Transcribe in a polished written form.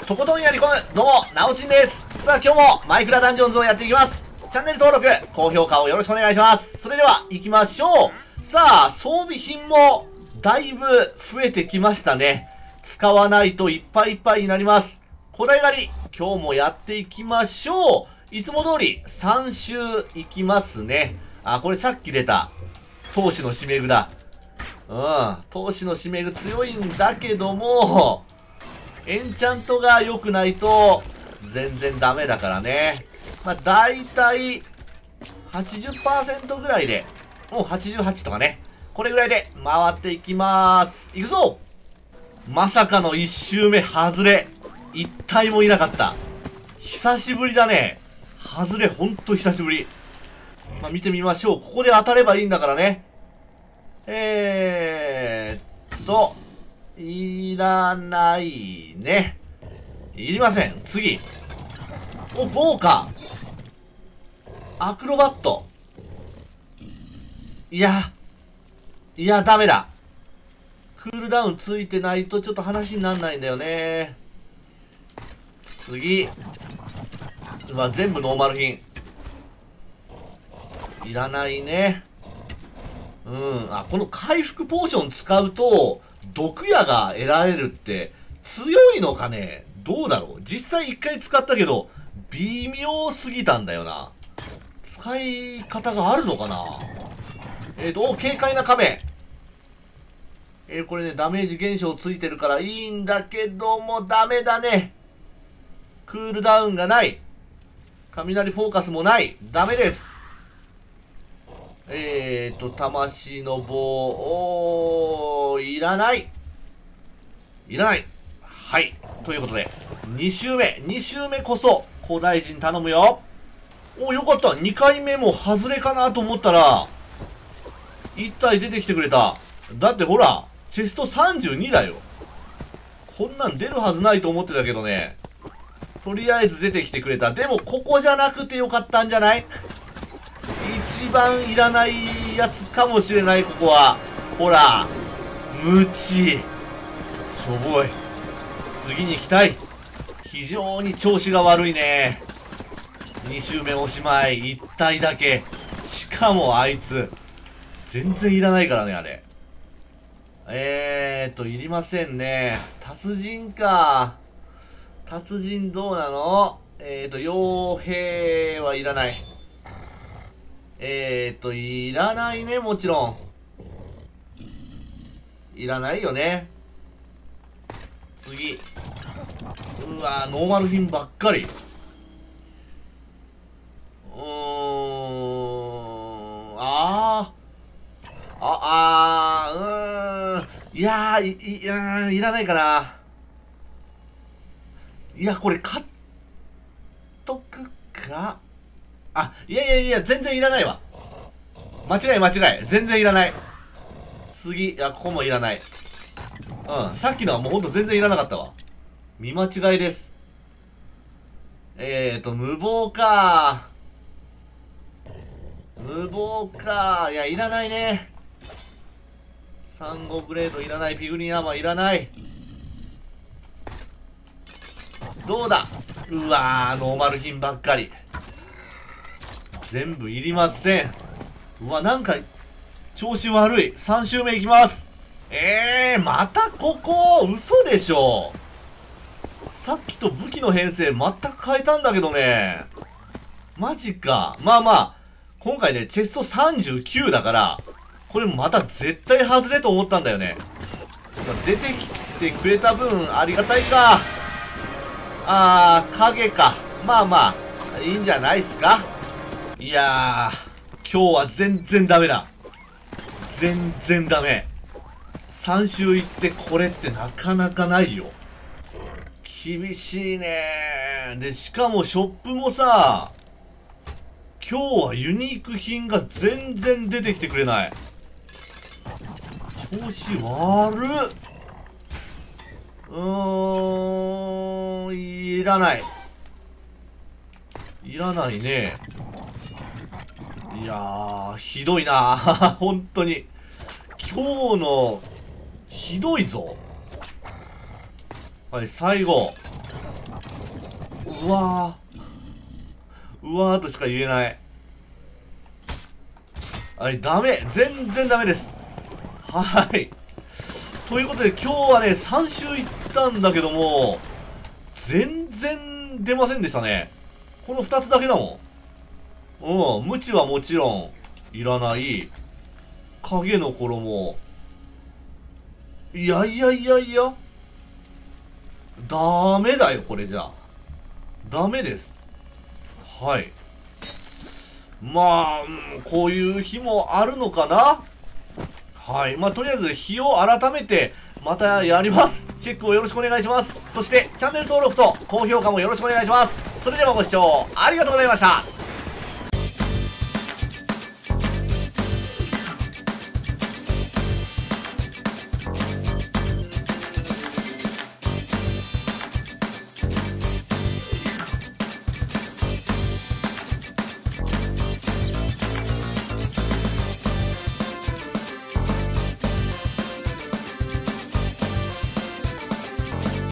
とことんやり込む、どうも、なおちんです。さあ今日もマイクラダンジョンズをやっていきます。チャンネル登録、高評価をよろしくお願いします。それでは行きましょう。さあ、装備品もだいぶ増えてきましたね。使わないといっぱいいっぱいになります。古代狩り、今日もやっていきましょう。いつも通り3周行きますね。あ、これさっき出た、闘志の締め具だ。闘志の締め具強いんだけども、エンチャントが良くないと全然ダメだからね。まあ、だいたい 80% ぐらいで、もう88とかね。これぐらいで回っていきまーす。いくぞ。まさかの1周目外れ。一体もいなかった。久しぶりだね。外れほんと久しぶり。まあ、見てみましょう。ここで当たればいいんだからね。いらないね。いりません。次。お、豪華。アクロバット。いや、ダメだ。クールダウンついてないとちょっと話になんないんだよね。次。まあ、全部ノーマル品。いらないね。あ、この回復ポーション使うと、毒矢が得られるって強いのかね。どうだろう。実際一回使ったけど、微妙すぎたんだよな。使い方があるのかな。軽快な亀。これね、ダメージ減少ついてるからいいんだけども、ダメだね。クールダウンがない。雷フォーカスもない。ダメです。魂の棒、いらない。いらない。はい。ということで、2周目こそ、古代人頼むよ。お、よかった。2回目も外れかなと思ったら、1体出てきてくれた。だってほら、チェスト32だよ。こんなん出るはずないと思ってたけどね。とりあえず出てきてくれた。でも、ここじゃなくてよかったんじゃない？一番いらないやつかもしれない、ここは。ほら。無知。しょぼい。次に行きたい。非常に調子が悪いね。2周目おしまい。1体だけ。しかもあいつ。全然いらないからね、あれ。いりませんね。達人か。達人どうなの？傭兵はいらない。いらないね、もちろん。いらないよね。次。うわノーマル品ばっかり。いらないかな。いや、これ買っとくか。あ、いや、全然いらないわ。間違い。全然いらない。次、ここもいらない。さっきのはもうほんと全然いらなかったわ。見間違いです。無謀か。いや、いらないね。サンゴブレードいらない。ピグリンアーマーいらない。どうだ。うわノーマル品ばっかり。全部いりません。うわ、なんか、調子悪い。3周目いきます。またここ嘘でしょ。さっきと武器の編成全く変えたんだけどね。マジか。まあ、今回ね、チェスト39だから、これまた絶対外れと思ったんだよね。出てきてくれた分、ありがたいか。影か。まあ、いいんじゃないっすか。いやー、今日は全然ダメだ。全然ダメ。3周行ってこれってなかなかないよ。厳しいねー。で、しかもショップもさ、今日はユニーク品が全然出てきてくれない。調子悪っ。いらない。いらないね。いやー、ひどいな本当に。今日の、ひどいぞ。はい、最後。 うわー。うわーとしか言えない。はい、ダメ。全然ダメです。はい。ということで、今日はね、3周行ったんだけども、全然出ませんでしたね。この2つだけだもん。無知はもちろん、いらない。影の衣。いやいやいやいや。ダメだよ、これじゃあ。ダメです。はい。まあ、こういう日もあるのかな。はい。まあ、とりあえず日を改めて、またやります。チェックをよろしくお願いします。そして、チャンネル登録と高評価もよろしくお願いします。それではご視聴ありがとうございました。